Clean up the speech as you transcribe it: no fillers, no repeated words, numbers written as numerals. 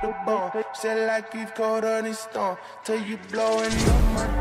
the bone. Said like Keith Cold on his stone. Till you blowing up my